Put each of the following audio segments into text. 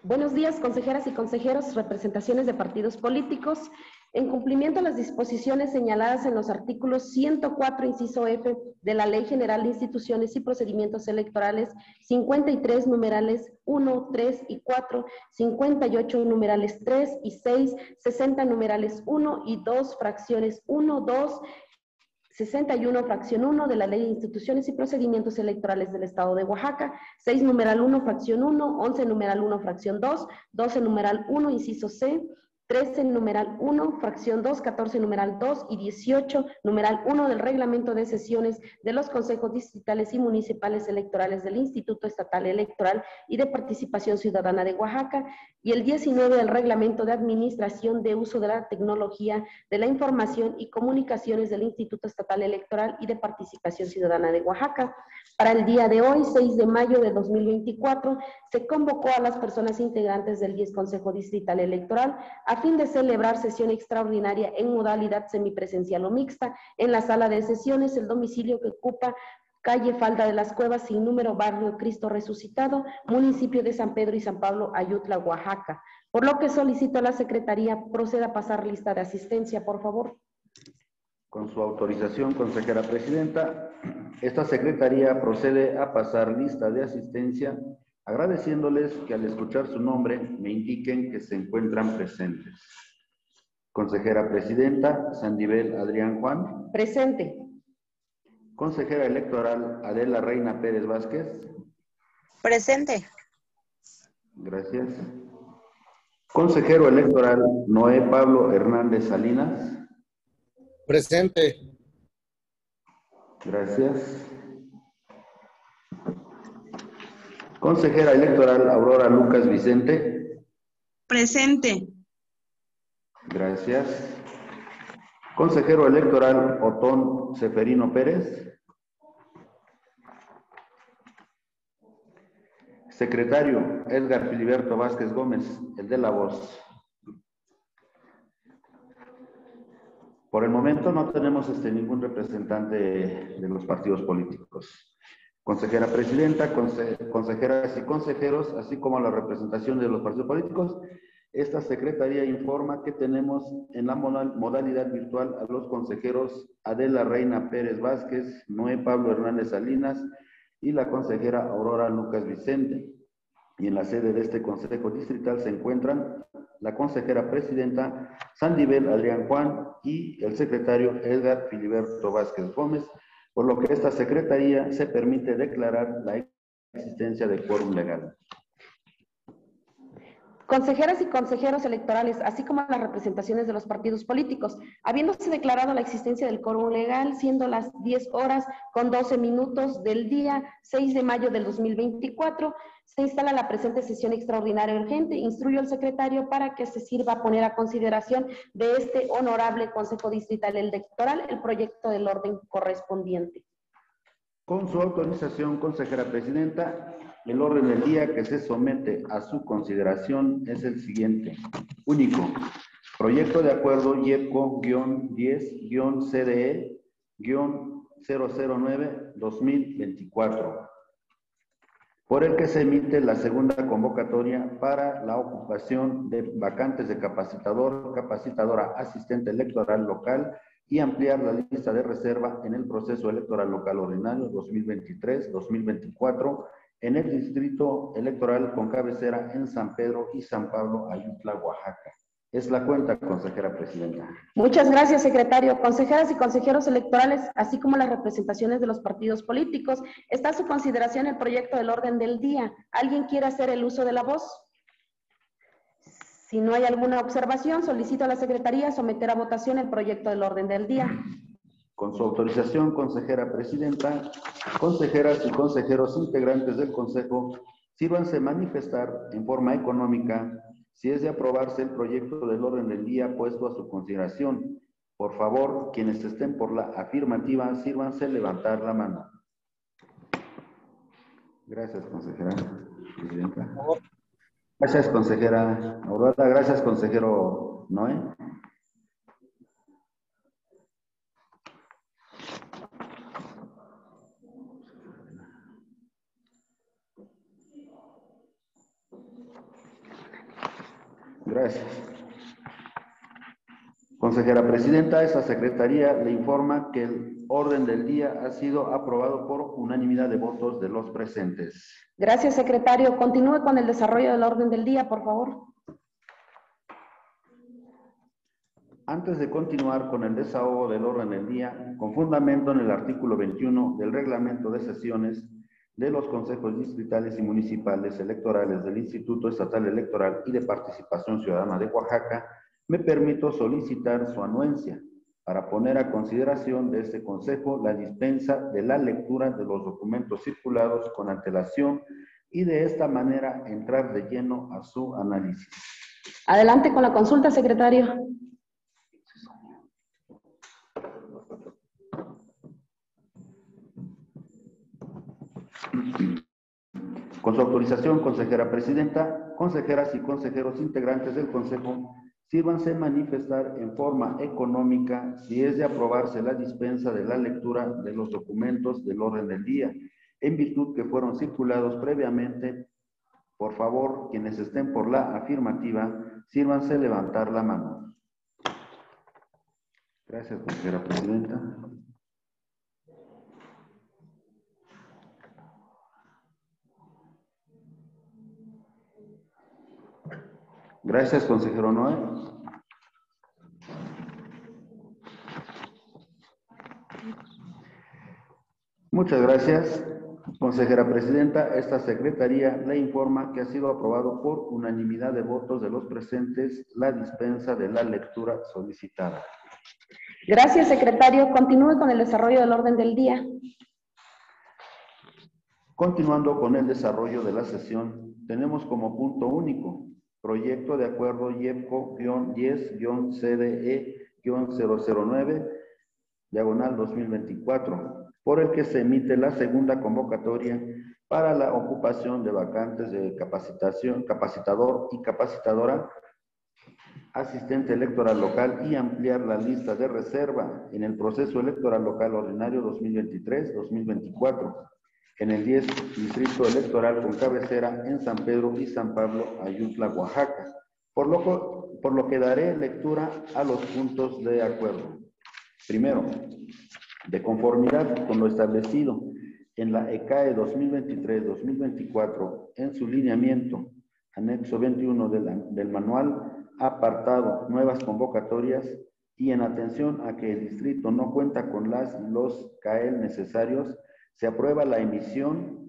Buenos días, consejeras y consejeros, representaciones de partidos políticos. En cumplimiento a las disposiciones señaladas en los artículos 104, inciso F, de la Ley General de Instituciones y Procedimientos Electorales, 53, numerales 1, 3 y 4, 58, numerales 3 y 6, 60, numerales 1 y 2, fracciones 1, 2, 61, fracción 1 de la Ley de Instituciones y Procedimientos Electorales del Estado de Oaxaca, 6, numeral 1, fracción 1, 11, numeral 1, fracción 2, 12, numeral 1, inciso C, 13, numeral 1, fracción 2, 14, numeral 2 y 18, numeral 1 del Reglamento de Sesiones de los Consejos Distritales y Municipales Electorales del Instituto Estatal Electoral y de Participación Ciudadana de Oaxaca, y el 19 del Reglamento de Administración de Uso de la Tecnología de la Información y Comunicaciones del Instituto Estatal Electoral y de Participación Ciudadana de Oaxaca. Para el día de hoy, 6 de mayo de 2024, se convocó a las personas integrantes del 10 Consejo Distrital Electoral a fin de celebrar sesión extraordinaria en modalidad semipresencial o mixta en la sala de sesiones, el domicilio que ocupa calle Falda de las Cuevas, sin número, barrio Cristo Resucitado, municipio de San Pedro y San Pablo, Ayutla, Oaxaca. Por lo que solicito a la Secretaría proceda a pasar lista de asistencia, por favor. Con su autorización, consejera presidenta, esta Secretaría procede a pasar lista de asistencia, agradeciéndoles que al escuchar su nombre me indiquen que se encuentran presentes. Consejera presidenta, Sandibel Adrián Juan. Presente. Consejera electoral, Adela Reina Pérez Vázquez. Presente. Gracias. Consejero electoral, Noé Pablo Hernández Salinas. Presente. Gracias. Consejera electoral, Aurora Lucas Vicente. Presente. Gracias. Consejero electoral, Otón Seferino Pérez. Secretario, Edgar Filiberto Vázquez Gómez, el de la voz. Por el momento no tenemos ningún representante de los partidos políticos. Consejera presidenta, consejeras y consejeros, así como la representación de los partidos políticos, esta Secretaría informa que tenemos en la modalidad virtual a los consejeros Adela Reina Pérez Vázquez, Noé Pablo Hernández Salinas y la consejera Aurora Lucas Vicente. Y en la sede de este Consejo Distrital se encuentran la consejera presidenta Sandibel Adrián Juan y el secretario Edgar Filiberto Vázquez Gómez, por lo que esta Secretaría se permite declarar la existencia de quórum legal. Consejeras y consejeros electorales, así como las representaciones de los partidos políticos, habiéndose declarado la existencia del quórum legal, siendo las 10 horas con 12 minutos del día 6 de mayo del 2024, se instala la presente sesión extraordinaria urgente. Instruyo al secretario para que se sirva a poner a consideración de este honorable Consejo Distrital Electoral el proyecto del orden correspondiente. Con su autorización, consejera presidenta, el orden del día que se somete a su consideración es el siguiente. Único. Proyecto de acuerdo YEPCO-10-CDE-009-2024, por el que se emite la segunda convocatoria para la ocupación de vacantes de capacitador, capacitadora asistente electoral local y ampliar la lista de reserva en el proceso electoral local ordinario 2023-2024 en el distrito electoral con cabecera en San Pedro y San Pablo, Ayutla, Oaxaca. Es la cuenta, consejera presidenta. Muchas gracias, secretario. Consejeras y consejeros electorales, así como las representaciones de los partidos políticos, está a su consideración el proyecto del orden del día. ¿Alguien quiere hacer el uso de la voz? Si no hay alguna observación, solicito a la Secretaría someter a votación el proyecto del orden del día. Con su autorización, consejera presidenta, consejeras y consejeros integrantes del Consejo, sírvanse manifestar en forma económica si es de aprobarse el proyecto del orden del día puesto a su consideración. Por favor, quienes estén por la afirmativa, sírvanse levantar la mano. Gracias, consejera presidenta. Gracias, consejera Aurora. Gracias, consejero Noé. Gracias. Consejera Presidenta, esta Secretaría le informa que el orden del día ha sido aprobado por unanimidad de votos de los presentes. Gracias, secretario. Continúe con el desarrollo del orden del día, por favor. Antes de continuar con el desahogo del orden del día, con fundamento en el artículo 21 del Reglamento de Sesiones de los Consejos Distritales y Municipales Electorales del Instituto Estatal Electoral y de Participación Ciudadana de Oaxaca, me permito solicitar su anuencia para poner a consideración de este Consejo la dispensa de la lectura de los documentos circulados con antelación y de esta manera entrar de lleno a su análisis. Adelante con la consulta, secretario. Con su autorización, consejera presidenta, consejeras y consejeros integrantes del Consejo, sírvanse manifestar en forma económica si es de aprobarse la dispensa de la lectura de los documentos del orden del día, en virtud que fueron circulados previamente. Por favor, quienes estén por la afirmativa, sírvanse levantar la mano. Gracias, consejera presidenta. Gracias, consejero Noé. Muchas gracias, consejera presidenta. Esta secretaría le informa que ha sido aprobado por unanimidad de votos de los presentes la dispensa de la lectura solicitada. Gracias, secretario. Continúe con el desarrollo del orden del día. Continuando con el desarrollo de la sesión, tenemos como punto único proyecto de acuerdo YEPCO-10-CDE-009, por el que se emite la segunda convocatoria para la ocupación de vacantes de capacitador y capacitadora, asistente electoral local y ampliar la lista de reserva en el proceso electoral local ordinario 2023-2024. En el 10 Distrito Electoral con cabecera en San Pedro y San Pablo, Ayutla, Oaxaca, por lo que daré lectura a los puntos de acuerdo. Primero, de conformidad con lo establecido en la ECAE 2023-2024, en su lineamiento, anexo 21 del manual, apartado Nuevas convocatorias, y en atención a que el distrito no cuenta con los CAEL necesarios, se aprueba la emisión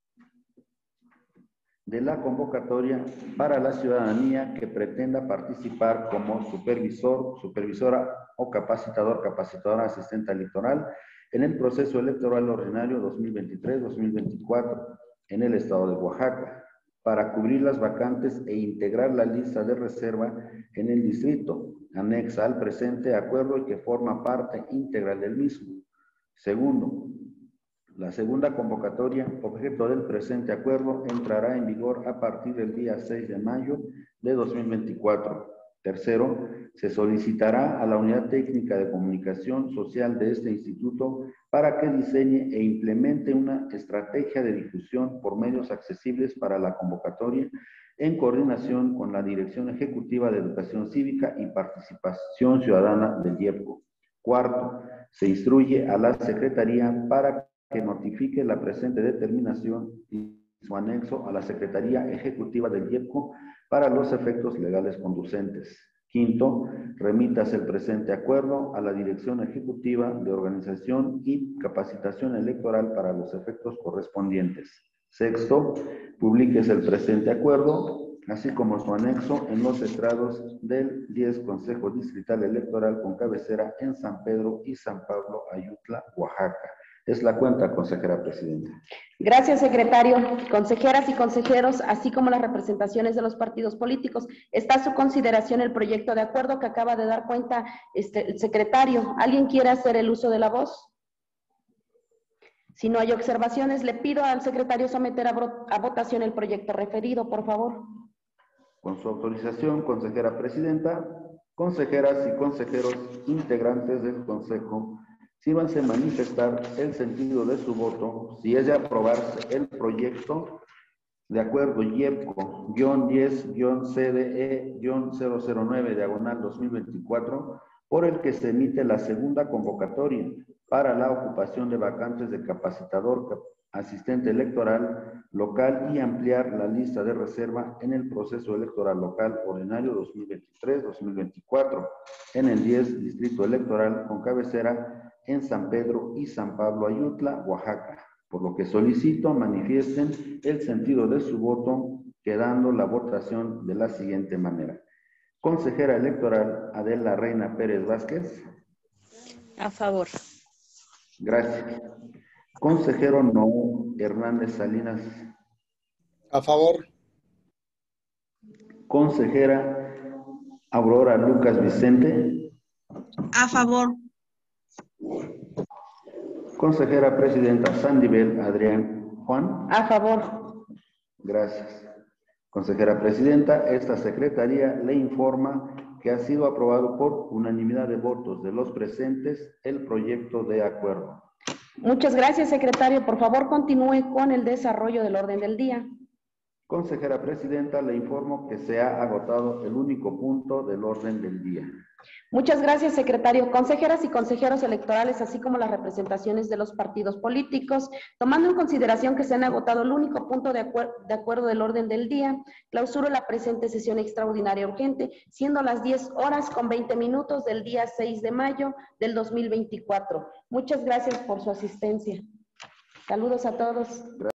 de la convocatoria para la ciudadanía que pretenda participar como supervisor, supervisora o capacitador, capacitadora, asistente electoral en el proceso electoral ordinario 2023-2024 en el estado de Oaxaca, para cubrir las vacantes e integrar la lista de reserva en el distrito, anexa al presente acuerdo y que forma parte integral del mismo. Segundo, la segunda convocatoria, objeto del presente acuerdo, entrará en vigor a partir del día 6 de mayo de 2024. Tercero, se solicitará a la Unidad Técnica de Comunicación Social de este instituto para que diseñe e implemente una estrategia de difusión por medios accesibles para la convocatoria en coordinación con la Dirección Ejecutiva de Educación Cívica y Participación Ciudadana del YEPCO. Cuarto, se instruye a la Secretaría para que notifique la presente determinación y su anexo a la Secretaría Ejecutiva del YEPCO para los efectos legales conducentes. Quinto, remítase el presente acuerdo a la Dirección Ejecutiva de Organización y Capacitación Electoral para los efectos correspondientes. Sexto, publíquese el presente acuerdo, así como su anexo en los estrados del 10 Consejo Distrital Electoral con cabecera en San Pedro y San Pablo, Ayutla, Oaxaca. Es la cuenta, consejera presidenta. Gracias, secretario. Consejeras y consejeros, así como las representaciones de los partidos políticos, está a su consideración el proyecto de acuerdo que acaba de dar cuenta el secretario. ¿Alguien quiere hacer el uso de la voz? Si no hay observaciones, le pido al secretario someter a votación el proyecto referido, por favor. Con su autorización, consejera presidenta, consejeras y consejeros integrantes del Consejo, sírvanse manifestar el sentido de su voto si es de aprobarse el proyecto de acuerdo YEPCO-10-CDE-009 por el que se emite la segunda convocatoria para la ocupación de vacantes de capacitador, asistente electoral local y ampliar la lista de reserva en el proceso electoral local ordinario 2023-2024 en el 10 Distrito Electoral con cabecera en San Pedro y San Pablo Ayutla, Oaxaca, por lo que solicito manifiesten el sentido de su voto, quedando la votación de la siguiente manera. Consejera electoral Adela Reina Pérez Vázquez. A favor. Gracias. Consejero No Hernández Salinas. A favor. Consejera Aurora Lucas Vicente. A favor. Consejera Presidenta Sandibel Adrián Juan. A favor. Gracias. Consejera Presidenta, esta Secretaría le informa que ha sido aprobado por unanimidad de votos de los presentes el proyecto de acuerdo. Muchas gracias, secretario. Por favor, continúe con el desarrollo del orden del día. Consejera Presidenta, le informo que se ha agotado el único punto del orden del día. Muchas gracias, secretario. Consejeras y consejeros electorales, así como las representaciones de los partidos políticos, tomando en consideración que se han agotado el único punto de acuerdo del orden del día, clausuro la presente sesión extraordinaria urgente, siendo las 10:20 del día 6 de mayo del 2024. Muchas gracias por su asistencia. Saludos a todos. Gracias.